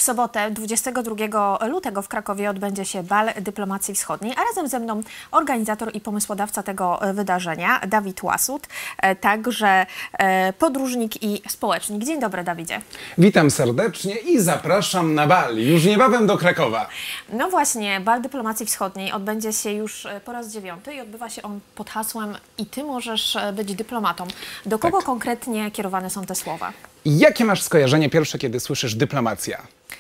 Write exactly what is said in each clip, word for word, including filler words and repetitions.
sobotę, dwudziestego drugiego lutego w Krakowie odbędzie się Bal Dyplomacji Wschodniej, a razem ze mną organizator i pomysłodawca tego wydarzenia, Dawid Łasut, także podróżnik i społecznik. Dzień dobry, Dawidzie. Witam serdecznie i zapraszam na bal, już niebawem do Krakowa. No właśnie, Bal Dyplomacji Wschodniej odbędzie się już po raz dziewiąty i odbywa się on pod hasłem "I ty możesz być dyplomatą". Do kogo Tak. konkretnie kierowane są te słowa? Jakie masz skojarzenie pierwsze, kiedy słyszysz dyplomacja?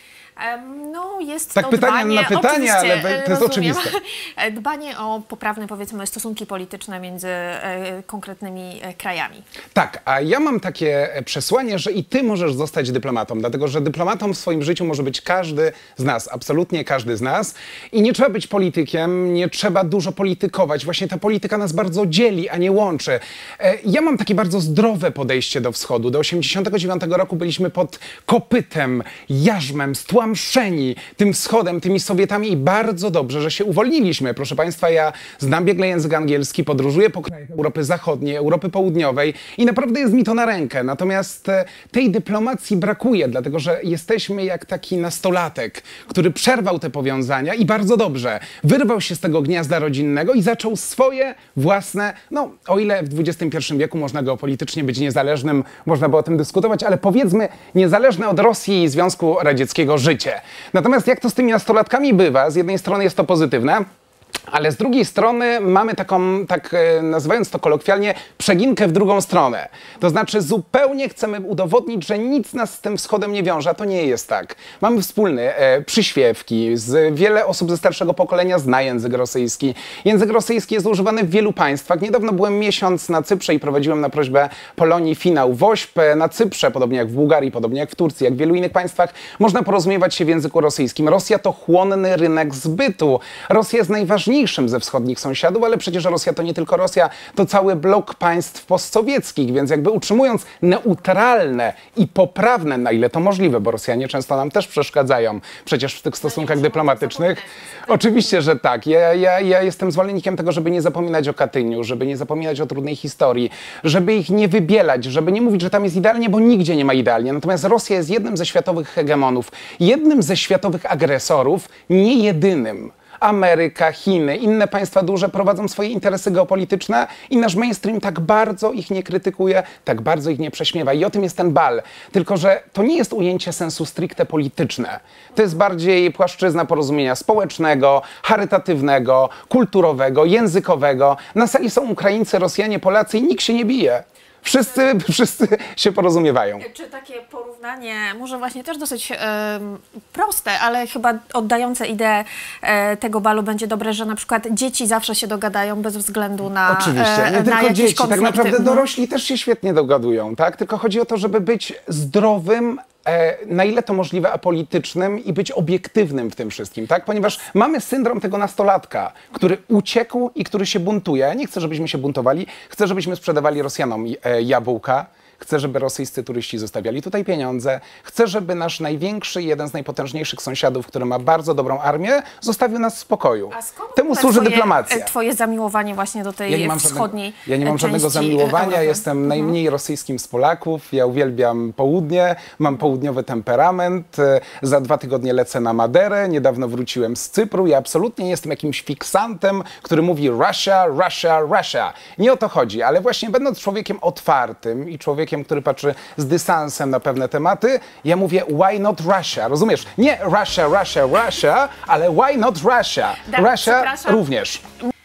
No jest tak to pytanie dbanie, na pytanie, ale to jest rozumiem, oczywiste. Dbanie o poprawne, powiedzmy, stosunki polityczne między e, konkretnymi e, krajami. Tak, a ja mam takie przesłanie, że i ty możesz zostać dyplomatą, dlatego że dyplomatą w swoim życiu może być każdy z nas, absolutnie każdy z nas. I nie trzeba być politykiem, nie trzeba dużo politykować. Właśnie ta polityka nas bardzo dzieli, a nie łączy. E, ja mam takie bardzo zdrowe podejście do wschodu. Do osiemdziesiątego dziewiątego roku byliśmy pod kopytem, jarzmem, stłamszeni tym wschodem, tymi Sowietami i bardzo dobrze, że się uwolniliśmy. Proszę Państwa, ja znam biegle język angielski, podróżuję po krajach Europy Zachodniej, Europy Południowej i naprawdę jest mi to na rękę. Natomiast tej dyplomacji brakuje, dlatego że jesteśmy jak taki nastolatek, który przerwał te powiązania i bardzo dobrze wyrwał się z tego gniazda rodzinnego i zaczął swoje własne, no o ile w dwudziestym pierwszym wieku można geopolitycznie być niezależnym, można by o tym dyskutować, ale powiedzmy niezależne od Rosji i Związku Radzieckiego życie. Natomiast jak to z tymi nastolatkami bywa, z jednej strony jest to pozytywne, ale z drugiej strony mamy taką, tak nazywając to kolokwialnie, przeginkę w drugą stronę. To znaczy zupełnie chcemy udowodnić, że nic nas z tym wschodem nie wiąże, a to nie jest tak. Mamy wspólne e, przyśpiewki, z, wiele osób ze starszego pokolenia zna język rosyjski. Język rosyjski jest używany w wielu państwach. Niedawno byłem miesiąc na Cyprze i prowadziłem na prośbę Polonii finał W O Ś P na Cyprze, podobnie jak w Bułgarii, podobnie jak w Turcji, jak w wielu innych państwach. Można porozumiewać się w języku rosyjskim. Rosja to chłonny rynek zbytu. Rosja jest najważniejsza ze wschodnich sąsiadów, ale przecież Rosja to nie tylko Rosja, to cały blok państw postsowieckich, więc jakby utrzymując neutralne i poprawne, na ile to możliwe, bo Rosjanie często nam też przeszkadzają przecież w tych stosunkach dyplomatycznych. Oczywiście, że tak. Ja, ja, ja jestem zwolennikiem tego, żeby nie zapominać o Katyniu, żeby nie zapominać o trudnej historii, żeby ich nie wybielać, żeby nie mówić, że tam jest idealnie, bo nigdzie nie ma idealnie. Natomiast Rosja jest jednym ze światowych hegemonów, jednym ze światowych agresorów, nie jedynym. Ameryka, Chiny, inne państwa duże prowadzą swoje interesy geopolityczne i nasz mainstream tak bardzo ich nie krytykuje, tak bardzo ich nie prześmiewa. I o tym jest ten bal. Tylko że to nie jest ujęcie sensu stricte polityczne. To jest bardziej płaszczyzna porozumienia społecznego, charytatywnego, kulturowego, językowego. Na sali są Ukraińcy, Rosjanie, Polacy i nikt się nie bije. Wszyscy, wszyscy się porozumiewają. Czy takie porównanie, może właśnie też dosyć e, proste, ale chyba oddające ideę e, tego balu będzie dobre, że na przykład dzieci zawsze się dogadają bez względu na Oczywiście, nie e, tylko dzieci, konflikty. tak naprawdę dorośli też się świetnie dogadują, tak? Tylko chodzi o to, żeby być zdrowym, e, na ile to możliwe apolitycznym i być obiektywnym w tym wszystkim, tak? Ponieważ mamy syndrom tego nastolatka, który uciekł i który się buntuje. Ja nie chcę, żebyśmy się buntowali, chcę, żebyśmy sprzedawali Rosjanom e, jabłka. Chcę, żeby rosyjscy turyści zostawiali tutaj pieniądze. Chcę, żeby nasz największy i jeden z najpotężniejszych sąsiadów, który ma bardzo dobrą armię, zostawił nas w spokoju. A skąd Temu służy twoje, dyplomacja. Twoje zamiłowanie właśnie do tej ja nie mam wschodniej żadnego, Ja nie mam żadnego zamiłowania, Europy. jestem Mhm. najmniej rosyjskim z Polaków. Ja uwielbiam południe, mam południowy temperament. Za dwa tygodnie lecę na Maderę, niedawno wróciłem z Cypru. Ja absolutnie nie jestem jakimś fiksantem, który mówi Russia, Russia, Russia. Nie o to chodzi, ale właśnie będąc człowiekiem otwartym i człowiekiem, który patrzy z dystansem na pewne tematy, ja mówię why not Russia, rozumiesz? Nie Russia, Russia, Russia, ale why not Russia? Da, Russia również.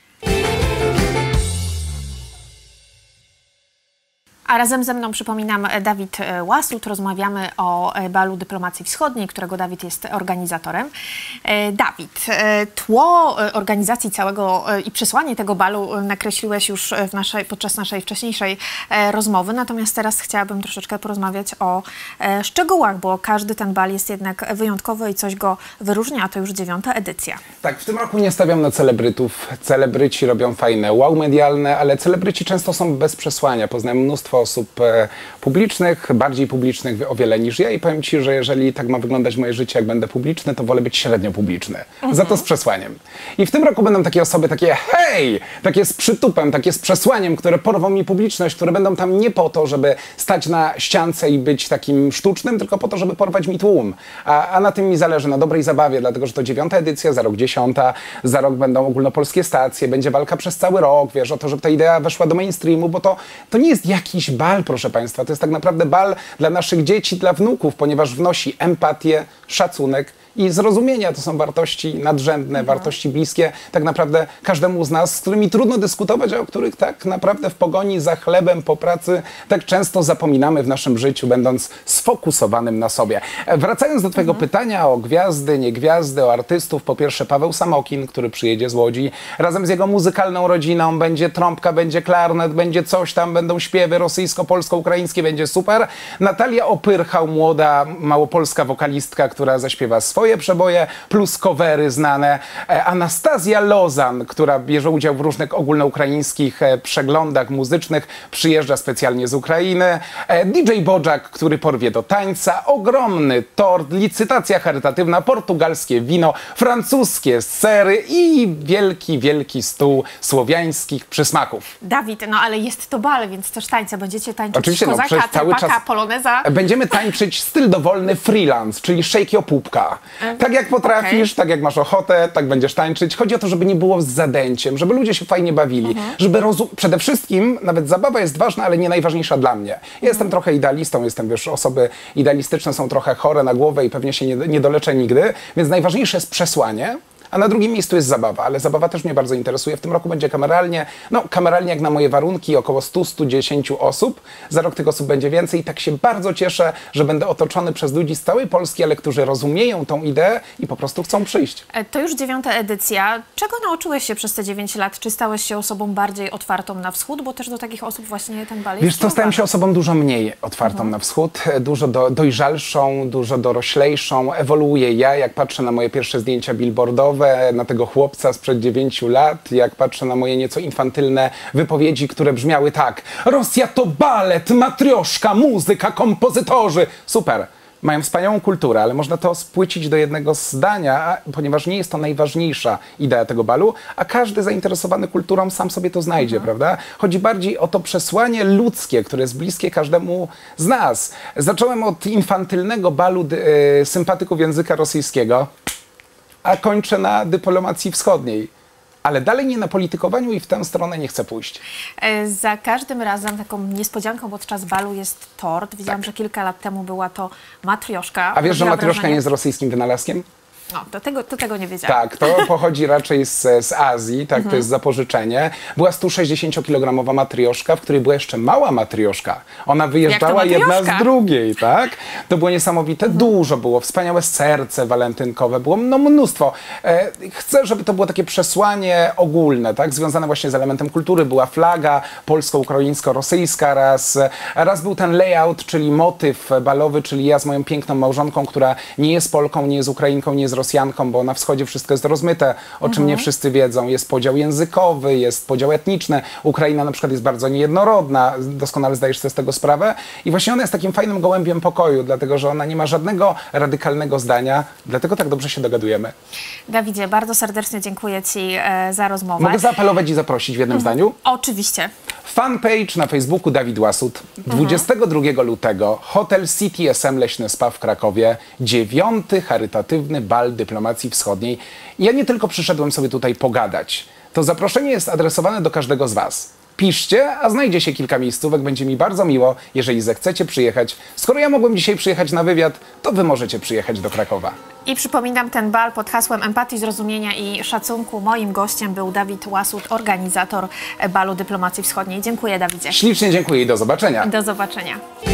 A razem ze mną, przypominam, Dawid Łasut. Rozmawiamy o Balu Dyplomacji Wschodniej, którego Dawid jest organizatorem. Dawid, tło organizacji całego i przesłanie tego balu nakreśliłeś już w naszej, podczas naszej wcześniejszej rozmowy, natomiast teraz chciałabym troszeczkę porozmawiać o szczegółach, bo każdy ten bal jest jednak wyjątkowy i coś go wyróżnia, a to już dziewiąta edycja. Tak, w tym roku nie stawiam na celebrytów. Celebryci robią fajne wow medialne, ale celebryci często są bez przesłania. Poznałem mnóstwo osób e, publicznych, bardziej publicznych o wiele niż ja i powiem ci, że jeżeli tak ma wyglądać moje życie, jak będę publiczny, to wolę być średnio publiczny. Mhm. Za to z przesłaniem. I w tym roku będą takie osoby takie hej, takie z przytupem, takie z przesłaniem, które porwą mi publiczność, które będą tam nie po to, żeby stać na ściance i być takim sztucznym, tylko po to, żeby porwać mi tłum. A, a na tym mi zależy, na dobrej zabawie, dlatego, że to dziewiąta edycja, za rok dziesiąta, za rok będą ogólnopolskie stacje, będzie walka przez cały rok, wiesz, o to, żeby ta idea weszła do mainstreamu, bo to, to nie jest jakiś bal, proszę Państwa, to jest tak naprawdę bal dla naszych dzieci, dla wnuków, ponieważ wnosi empatię, szacunek i zrozumienia. To są wartości nadrzędne, mhm. wartości bliskie tak naprawdę każdemu z nas, z którymi trudno dyskutować, a o których tak naprawdę w pogoni za chlebem po pracy tak często zapominamy w naszym życiu, będąc sfokusowanym na sobie. Wracając do twojego mhm. pytania o gwiazdy, nie gwiazdy, o artystów, po pierwsze Paweł Samokin, który przyjedzie z Łodzi, razem z jego muzykalną rodziną, będzie trąbka, będzie klarnet, będzie coś tam, będą śpiewy rosyjsko-polsko-ukraińskie, będzie super. Natalia Opyrchał, młoda małopolska wokalistka, która zaśpiewa swoje swoje przeboje, plus covery znane. Anastazja Lozan, która bierze udział w różnych ogólnoukraińskich przeglądach muzycznych, przyjeżdża specjalnie z Ukrainy. D J Bojack, który porwie do tańca. Ogromny tort, licytacja charytatywna, portugalskie wino, francuskie sery i wielki, wielki stół słowiańskich przysmaków. Dawid, no ale jest to bal, więc też tańce. Będziecie tańczyć oczywiście, kozaka, no, cały czas poloneza. Będziemy tańczyć styl dowolny freelance, czyli shake your pupka. Tak jak potrafisz, okay. tak jak masz ochotę, tak będziesz tańczyć. Chodzi o to, żeby nie było z zadęciem, żeby ludzie się fajnie bawili, mhm. żeby rozum... Przede wszystkim, nawet zabawa jest ważna, ale nie najważniejsza dla mnie. Ja mhm. jestem trochę idealistą, jestem, wiesz, osoby idealistyczne są trochę chore na głowę i pewnie się nie, nie doleczę nigdy, więc najważniejsze jest przesłanie. A na drugim miejscu jest zabawa, ale zabawa też mnie bardzo interesuje. W tym roku będzie kameralnie, no kameralnie jak na moje warunki, około stu do stu dziesięciu osób. Za rok tych osób będzie więcej i tak się bardzo cieszę, że będę otoczony przez ludzi z całej Polski, ale którzy rozumieją tą ideę i po prostu chcą przyjść. To już dziewiąta edycja. Czego nauczyłeś się przez te dziewięć lat? Czy stałeś się osobą bardziej otwartą na wschód? Bo też do takich osób właśnie ten bal jest. Wiesz co, stałem się osobą dużo mniej otwartą mhm. na wschód, dużo do, dojrzalszą, dużo doroślejszą. Ewoluuję ja, jak patrzę na moje pierwsze zdjęcia billboardowe, na tego chłopca sprzed dziewięciu lat, jak patrzę na moje nieco infantylne wypowiedzi, które brzmiały tak: Rosja to balet, matrioszka, muzyka, kompozytorzy. Super. Mają wspaniałą kulturę, ale można to spłycić do jednego zdania, ponieważ nie jest to najważniejsza idea tego balu, a każdy zainteresowany kulturą sam sobie to znajdzie, mhm. prawda? Chodzi bardziej o to przesłanie ludzkie, które jest bliskie każdemu z nas. Zacząłem od infantylnego balu yy, sympatyków języka rosyjskiego, a kończę na dyplomacji wschodniej. Ale dalej nie na politykowaniu i w tę stronę nie chcę pójść. E, za każdym razem taką niespodzianką podczas balu jest tort. Widziałam, tak. że kilka lat temu była to matrioszka. A wiesz, że matrioszka nie jest rosyjskim wynalazkiem? No, to tego, to tego nie wiedziałam. Tak, to pochodzi raczej z, z Azji, tak, mhm. to jest zapożyczenie. Była sto sześćdziesięciokilogramowa matrioszka, w której była jeszcze mała matrioszka. Ona wyjeżdżała jedna z drugiej, tak? To było niesamowite, mhm. dużo było, wspaniałe serce walentynkowe, było no, mnóstwo. E, chcę, żeby to było takie przesłanie ogólne, tak, związane właśnie z elementem kultury. Była flaga polsko-ukraińsko-rosyjska raz, raz był ten layout, czyli motyw balowy, czyli ja z moją piękną małżonką, która nie jest Polką, nie jest Ukrainką, nie jest Rosjanką, bo na wschodzie wszystko jest rozmyte, o czym mhm. nie wszyscy wiedzą. Jest podział językowy, jest podział etniczny. Ukraina na przykład jest bardzo niejednorodna, doskonale zdajesz sobie z tego sprawę. I właśnie ona jest takim fajnym gołębiem pokoju, dlatego że ona nie ma żadnego radykalnego zdania, dlatego tak dobrze się dogadujemy. Dawidzie, bardzo serdecznie dziękuję Ci e, za rozmowę. Mogę zaapelować i zaprosić w jednym mhm. zdaniu? Oczywiście. Fanpage na Facebooku Dawid Łasut. dwudziestego drugiego lutego Hotel City S M Leśny Spa w Krakowie. Dziewiąty charytatywny bal dyplomacji wschodniej. Ja nie tylko przyszedłem sobie tutaj pogadać. To zaproszenie jest adresowane do każdego z Was. Piszcie, a znajdzie się kilka miejscówek. Będzie mi bardzo miło, jeżeli zechcecie przyjechać. Skoro ja mogłem dzisiaj przyjechać na wywiad, to Wy możecie przyjechać do Krakowa. I przypominam ten bal pod hasłem empatii, zrozumienia i szacunku. Moim gościem był Dawid Łasut, organizator balu dyplomacji wschodniej. Dziękuję, Dawidzie. Ślicznie dziękuję i do zobaczenia. Do zobaczenia.